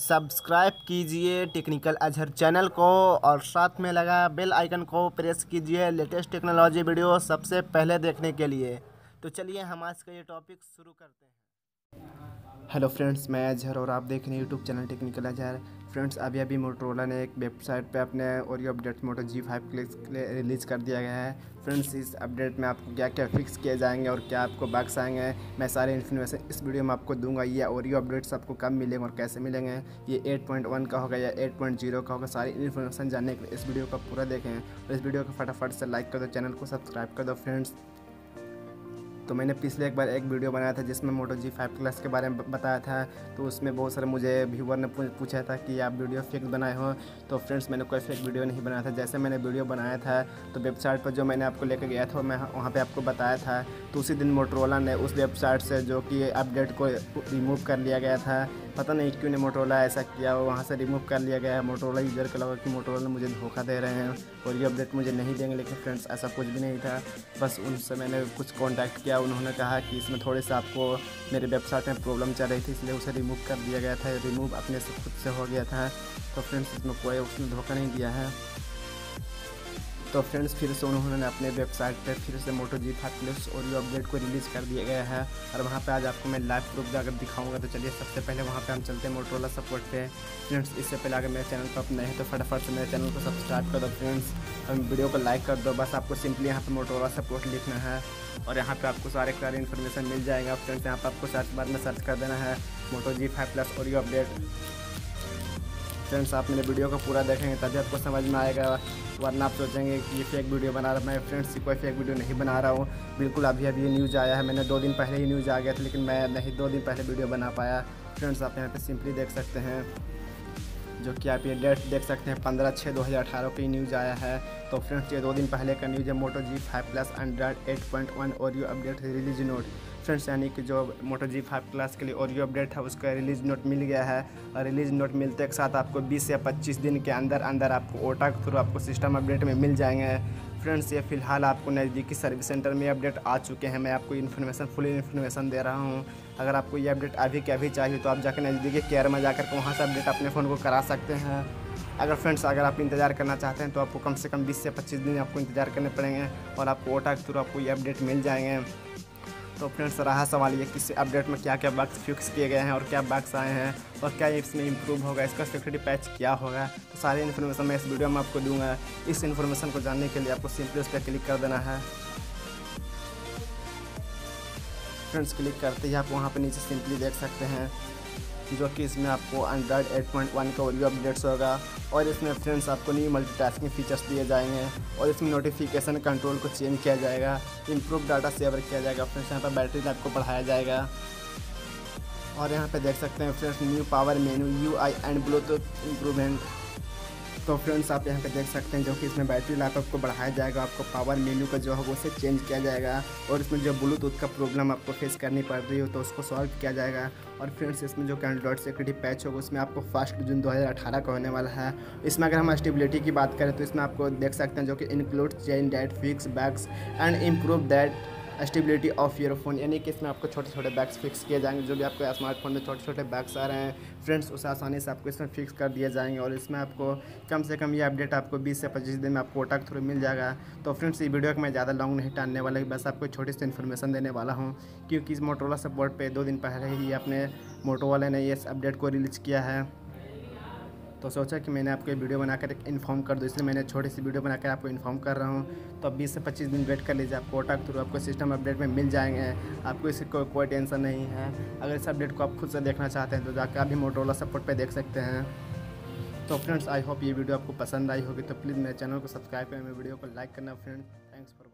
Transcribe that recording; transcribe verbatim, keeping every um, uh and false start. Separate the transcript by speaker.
Speaker 1: Subscribe कीजिए technical Azhar channel को और साथ में लगा बेल आइकन को प्रेस कीजिए लेटेस्ट टेक्नोलॉजी वीडियो सबसे पहले देखने के लिए। तो चलिए हम आज का ये टॉपिक शुरू करते हैं। हेलो फ्रेंड्स, मैं अजहर और आप देख रहे हैं YouTube channel technical Azhar. Friends, अभी अभी मोटोरोला ने एक वेबसाइट पे अपने Oreo update Moto G five के लिए रिलीज़ कर दिया गया है। फ्रेंड्स, इस अपडेट में आपको क्या क्या फिक्स किए जाएंगे और क्या आपको बग्स आएंगे, मैं सारे इन्फॉर्मेशन इस वीडियो में आपको दूंगा। ये ओरियो अपडेट्स आपको कब मिलेंगे और कैसे मिलेंगे, ये एट पॉइंट वन का होगा या एट पॉइंट ज़ीरो का होगा, सारी इन्फॉर्मेशन जानने के लिए इस वीडियो को पूरा देखें। और इस वीडियो को फटाफट से लाइक कर दो, चैनल को सब्सक्राइब कर दो। फ्रेंड्स, तो मैंने पिछले एक बार एक वीडियो बनाया था जिसमें मोटो जी फाइव प्लस के बारे में बताया था, तो उसमें बहुत सारे मुझे व्यूवर ने पूछा था कि आप वीडियो फेक बनाए हो। तो फ्रेंड्स, मैंने कोई फेक वीडियो नहीं बनाया था। जैसे मैंने वीडियो बनाया था तो वेबसाइट पर जो मैंने आपको लेकर गया था मैं वहाँ पे आपको बताया था, तो उसी दिन मोटोरोला ने उस वेबसाइट से जो कि अपडेट को रिमूव कर लिया गया था। पता नहीं क्यों ने मोटोरोला ऐसा किया, वहाँ से रिमूव कर लिया गया है। मोटोरोला यूज़र को लगा कि मोटोरोला मुझे धोखा दे रहे हैं और ये अपडेट मुझे नहीं देंगे, लेकिन फ्रेंड्स ऐसा कुछ भी नहीं था। बस उनसे मैंने कुछ कांटेक्ट किया, उन्होंने कहा कि इसमें थोड़े से आपको मेरे वेबसाइट में प्रॉब्लम चल रही थी इसलिए उसे रिमूव कर दिया गया था। रिमूव अपने से खुद से हो गया था। तो फ्रेंड्स, इसमें कोई उसने धोखा नहीं दिया है। तो फ्रेंड्स, फिर से उन्होंने अपने वेबसाइट पे फिर से Moto G five plus Oreo update को रिलीज़ कर दिया गया है और वहाँ पे आज आपको मैं लाइव प्रूफ जाकर दिखाऊंगा। तो चलिए सबसे पहले वहाँ पे हम चलते हैं मोटोरोला सपोर्ट पे। फ्रेंड्स, इससे पहले अगर मेरे चैनल पर आप नए हैं तो फटाफट से मेरे चैनल को सब्सक्राइब कर दो। फ्रेंड्स, और वीडियो को लाइक कर दो। बस आपको सिंपली यहाँ पर मोटोरोला सपोर्ट लिखना है और यहाँ पर आपको सारे सारे इन्फॉर्मेशन मिल जाएगा। फ्रेंड्स, यहाँ पर आपको सर्च बार में सर्च कर देना है Moto G five plus Oreo update. Friends, आप मेरे वीडियो को पूरा देखेंगे तभी आपको समझ में आएगा, वरना आप सोचेंगे कि ये फेक वीडियो बना रहा। मैं फ्रेंड्स कोई फेक वीडियो नहीं बना रहा हूँ, बिल्कुल अभी अभी ये न्यूज़ आया है। मैंने दो दिन पहले ही न्यूज़ आ गया था, लेकिन मैं नहीं दो दिन पहले वीडियो बना पाया। फ्रेंड्स, आप यहाँ पे सिंपली देख सकते हैं, जो कि आप ये डेट देख सकते हैं पंद्रह छः दो हज़ार अठारह की न्यूज़ आया है। तो फ्रेंड्स, ये दो दिन पहले का न्यूज़ है। Moto G five plus Android eight point one Oreo update release note. Friends, यानी कि जो मोटो जी फाइव प्लस के लिए ओरियो अपडेट है उसका रिलीज नोट मिल गया है और रिलीज नोट मिलते के साथ आपको बीस या पच्चीस दिन के अंदर अंदर आपको ओटा के थ्रू आपको सिस्टम अपडेट में मिल जाएंगे। फ्रेंड्स, ये फिलहाल आपको नज़दीकी सर्विस सेंटर में अपडेट आ चुके हैं। मैं आपको इन्फॉर्मेशन फुल इन्फॉर्मेशन दे रहा हूँ। अगर आपको ये अपडेट अभी के अभी चाहिए तो आप जाकर नज़दीकी केयर में जाकर के वहाँ से अपडेट अपने फ़ोन को करा सकते हैं। अगर फ्रेंड्स अगर आप इंतज़ार करना चाहते हैं तो आपको कम से कम बीस से पच्चीस दिन आपको इंतज़ार करने पड़ेंगे और आपको ओटा के थ्रू आपको ये अपडेट मिल जाएंगे। तो फ्रेंड्स, रहा सवाल ये कि इस अपडेट में क्या क्या बग्स फिक्स किए गए हैं और क्या बग्स आए हैं और क्या इसमें इम्प्रूव होगा, इसका सिक्योरिटी पैच क्या होगा, तो सारी इन्फॉर्मेशन मैं इस वीडियो में आपको दूंगा। इस इन्फॉर्मेशन को जानने के लिए आपको सिंपली उस पर क्लिक कर देना है। फ्रेंड्स, क्लिक करते ही आप वहाँ पर नीचे सिंपली देख सकते हैं जो कि इसमें आपको एंड्रॉइड एट पॉइंट वन का ओरियो अपडेट्स होगा और इसमें फ्रेंड्स आपको न्यू मल्टीटास्किंग फीचर्स दिए जाएंगे और इसमें नोटिफिकेशन कंट्रोल को चेंज किया जाएगा, इम्प्रूव डाटा सेवर किया जाएगा। फ्रेंड्स, यहाँ पर बैटरी लाइफ को बढ़ाया जाएगा और यहाँ पे देख सकते हैं friends new power menu, U I and Bluetooth improvement. तो फ्रेंड्स, आप यहाँ पे देख सकते हैं जो कि इसमें बैटरी लाइफ आपको बढ़ाया जाएगा, आपको पावर मेन्यू का जो है वो उसे चेंज किया जाएगा और इसमें जो ब्लूटूथ का प्रॉब्लम आपको फेस करनी पड़ रही हो तो उसको सॉल्व किया जाएगा। और फ्रेंड्स, इसमें जो एंड्रॉइड सिक्योरिटी पैच होगा उसमें आपको फर्स्ट जून दो हज़ार अठारह का होने वाला है। इसमें अगर हम स्टेबिलिटी की बात करें तो इसमें आपको देख सकते हैं जो कि include change that fix bugs and improve that stability of your phone, यानी कि इसमें आपको छोटे छोटे बैग्स फिक्स किए जाएंगे। जो भी आपको स्मार्टफोन में छोटे छोटे बैग्स आ रहे हैं फ्रेंड्स, उसे आसानी से आपको इसमें फिक्स कर दिए जाएंगे और इसमें आपको कम से कम ये अपडेट आपको बीस से पच्चीस दिन में आपको ओटा के थ्रू मिल जाएगा। तो फ्रेंड्स, ये वीडियो को मैं ज़्यादा लॉन्ग नहीं टालने वाला, बस आपको छोटी सी इन्फॉर्मेशन देने वाला हूँ, क्योंकि इस मोटोरोला सपोर्ट पे दो दिन पहले ही अपने मोटोरोला ने ये अपडेट को रिलीज़ किया है। तो सोचा कि मैंने आपको ये वीडियो बनाकर एक इन्फॉर्म कर दूँ, इसलिए मैंने छोटी सी वीडियो बनाकर आपको इन्फॉर्म कर रहा हूँ। तो अब बीस से पच्चीस दिन वेट कर लीजिए, आपको ओटा के थ्रू आपको सिस्टम अपडेट में मिल जाएंगे। आपको इसकी कोई कोई टेंशन नहीं है। अगर इस अपडेट को आप खुद से देखना चाहते हैं तो जाकर अभी मोटोरोला सपोर्ट पे देख सकते हैं। तो फ्रेंड्स, आई होप ये वीडियो आपको पसंद आई होगी, तो प्लीज़ मेरे चैनल को सब्सक्राइब करें, मेरे वीडियो को लाइक करना। Friends, thanks for